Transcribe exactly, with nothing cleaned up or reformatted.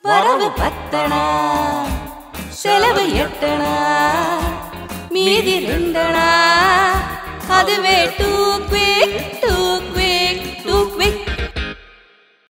வரவு பத்தனா செலவு எட்டனா மீதி ரெண்டனா அதுவே டூ குவிக்